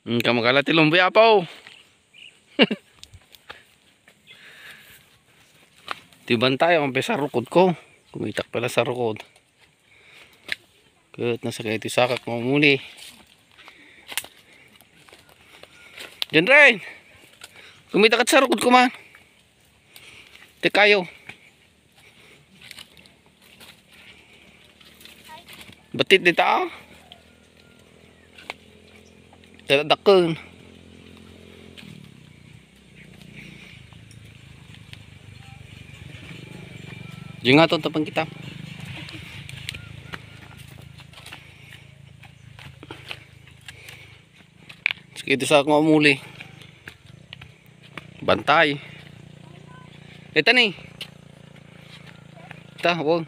Kamagala ti lumboy apaw. Tiban tayo ang sa rukod ko. Kumitak pala sa rukod. Kat nasa kayo sakak mo muli. Diyan rin. Kumitak sa rukod ko man. Ti kayo. Batit dito ah. Dakon. Diyan nga ito tapang kita. Sige ito sa akong umuli. Bantay. Ito ni. Ito, huwag.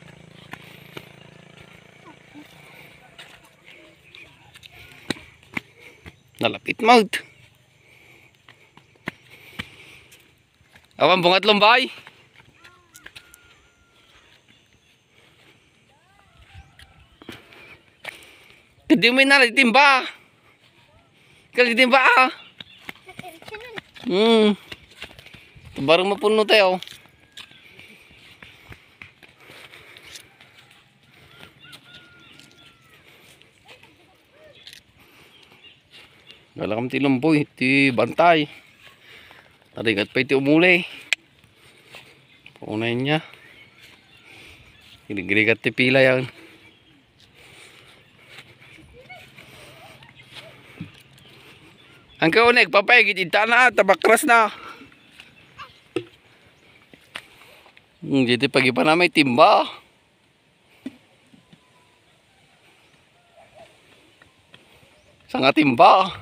Nalapit mag. Awan bungat lumbay. Hindi mo nalitimba. Kalitimba ah. Barang mapuno tayo. Galakam ti lumboy, ti bantay. Tarigat pa iti umuli. Paunayin niya. Giligrigat ti pila yan. Ang kaunig, papayagit ita na, tabakras na. Dito pag-ipa na may timba. Sanga timba.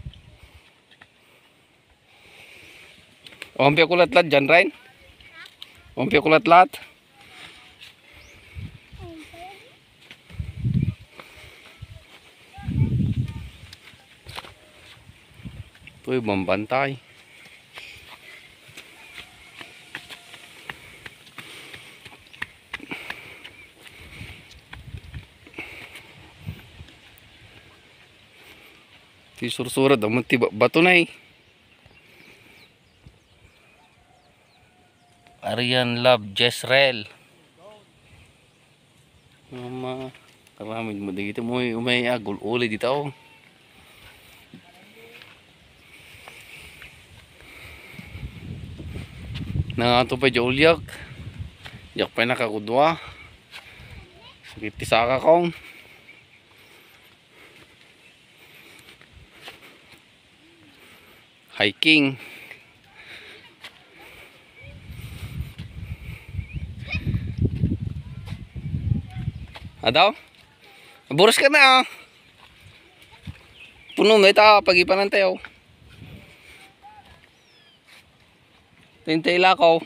Umpi ako lat-lat dyan, Rain. Umpi ako lat-lat. Ito yung mambantay. Ito yung sursura. Damang bato na eh. Arian Love Jezreel. Mama, karamid mo dito mo umay agul uli dito oh. Nangato pa Jolyak. Yak pa nakakudwa. Sakit tisaka kong. Hiking. Adaw? Buras ka na ah. Puno mo ito pag-ipanan tayo. Tintay lakaw.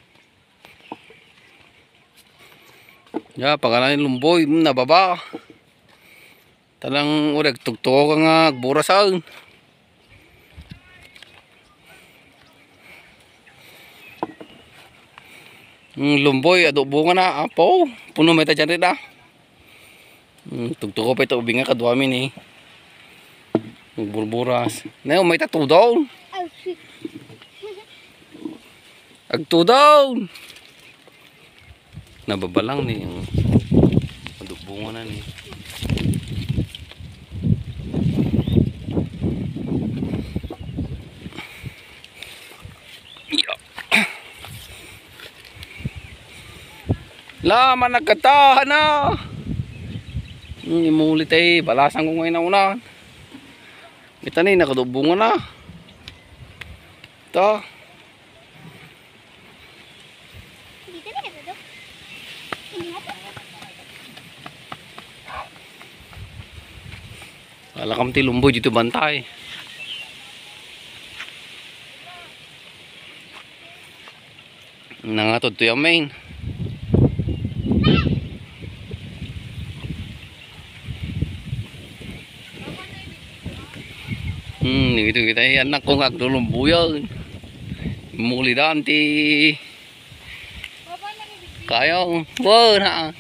Ya, pagkalanin lumboy, nababa. Talang urag tugtuko ka nga burasan. Lumboy, adobo nga na, apo. Puno mo ito dyan rin ah. Tugtuko pa ito, ubing nga kadwamin eh. Burburas. Ngayon, may tatudaw. Agtudaw. Nababalang ni yung adobo nga na ni. Laman nagkatahan na. Imulit ay balasan ko ngayon na una. Ito na nakadubungan na. Ito. Alakam ti lumboy dito bantay. Nangatod to yung main. Gitu kita anak ko ngak dulong buya. Muli danti. Kayo, wow na.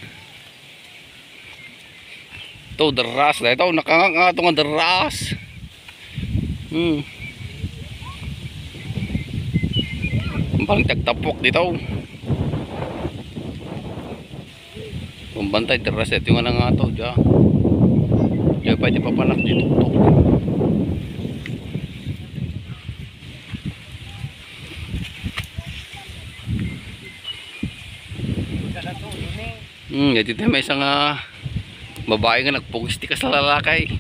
To deras lah ito nakangak nga itong deras. Hmm. Parang tagtapok dito. Pembantay teras ito nga nga to. Diyan pa iti papanak dito. Dito may isang babae nga nagpugisti ka sa lalakay.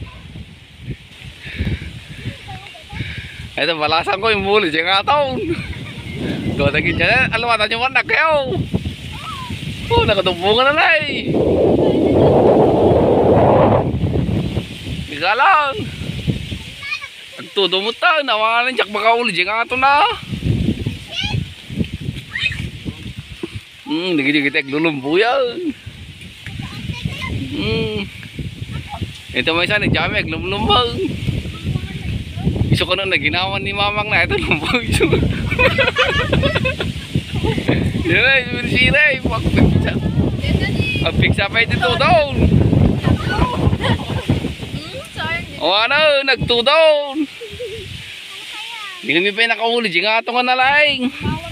Ito balasan ko yung muli siya nga taon. Doon naging dyan, alawatan yung anak kayo. Oh, nakatumbungan na na eh. Bisa lang. Nagtudo mo ta, nawalan siya baka uli siya nga ito na. Dikit-dikit lulumbo yan. Ito may isa, nagdami, lumlumbang. Iso ko na naginawan ni mamang na ito, lumbang iso. Yan na, sinisira eh. Pagpiksa pa ito doon. O ano, nagtudown. Hindi kami pa yung nakahuli, di nga ito nga nalaing.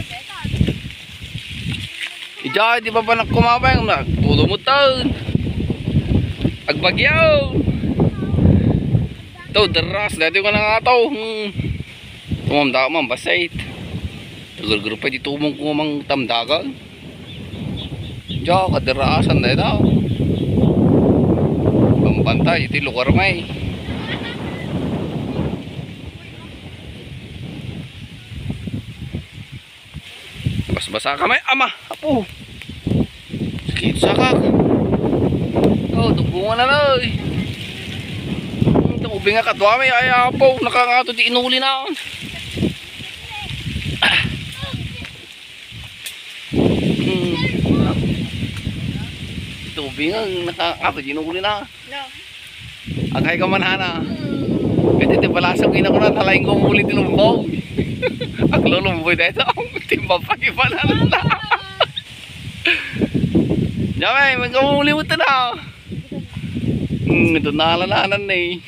Ija, di ba pa kumabay? Nagtudo mo taon. Agbagyaw. Ito, deras. Dati ko na nga ito. Tumamda man, basait. Tagal-garo pa dito mong kumang tamdagan. Diyan, kaderasan na ito. Pambantay, ito lugar may. Bas-basa ka may. Ama, apo. Sakit sakak. Oh, tubungan na na eh. Ito, ubing nga katwa may. Ay, apo, nakangato di inuli na. Tubing ang nakakato, ginuguli na. No. Agay ka man hana. Ito balasang ina ko na talaing kumuli tinumbaw. Ang lulumboy dito. Timba pa iba na na. Jamay, magkumuli mo ito na. Ito naalalanan na eh.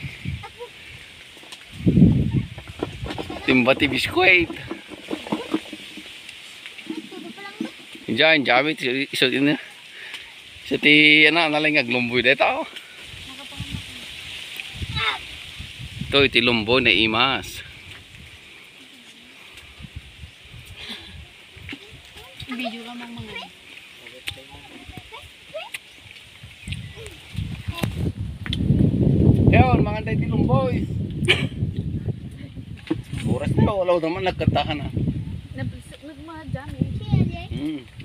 Timba ti biskwit. Diyan, jamay. Iso din na. Sa ti, nalang aglumboy dito. Ito, iti lumboy na imas. Video ka mang mga. Ewan, mga tayo iti lumboy. Oras na, wala naman nagkatahan na. Nagmadyan eh.